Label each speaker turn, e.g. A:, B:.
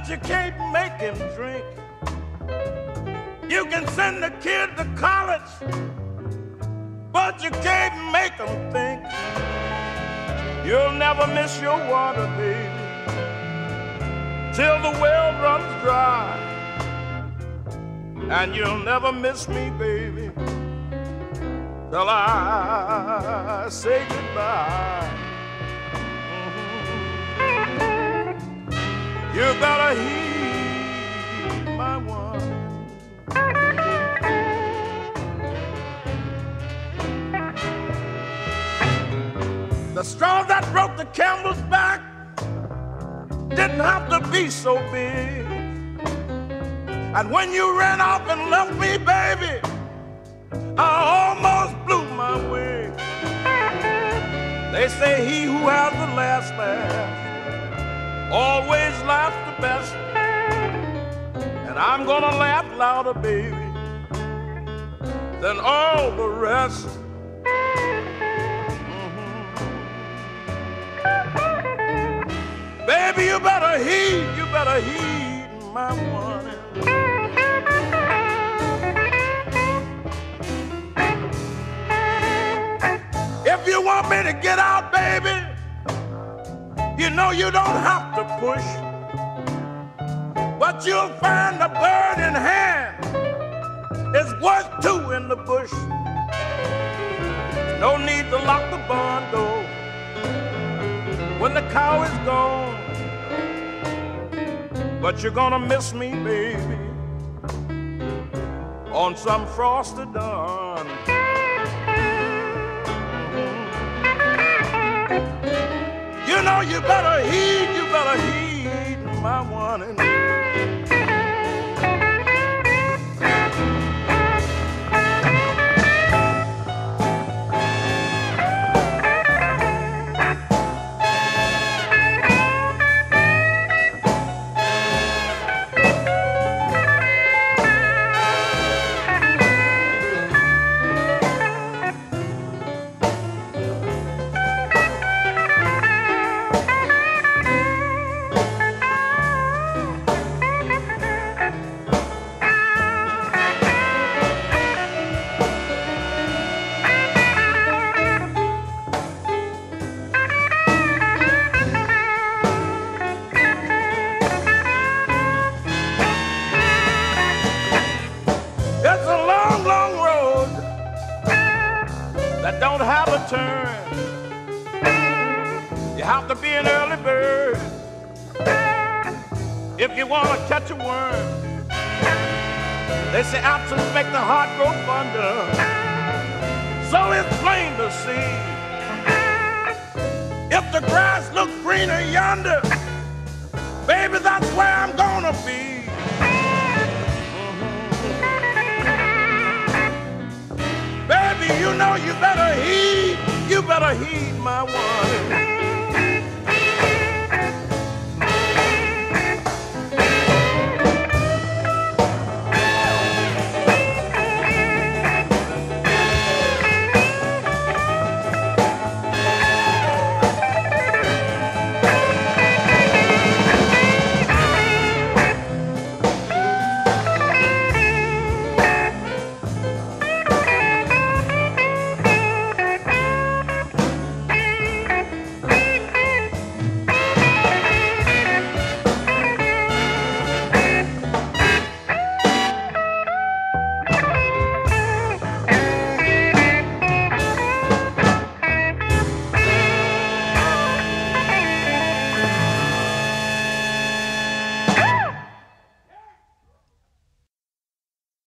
A: you can't make him drink. You can send the kid to college, but you can't make him think. You'll never miss your water, baby, till the well runs dry. And you'll never miss me, baby, till I say goodbye. You better heed my warning. The straw that broke the camel's back didn't have to be so big. And when you ran off and left me, baby, I almost blew my wig. They say he who has the last laugh always laughs the best. And I'm gonna laugh louder, baby, than all the rest. Baby, you better heed my warning. If you want me to get out, baby, you know you don't have to push. But you'll find a bird in hand is worth two in the bush. No need to lock the barn door when the cow is gone. But you're gonna miss me, baby, on some frosty dawn. You know you better heed my warning. That don't have a turn. You have to be an early bird if you want to catch a worm. They say absence make the heart grow fonder, so it's plain to see. If the grass looks greener yonder, baby, that's where I'm gonna be. Baby, you know you better heed my warning.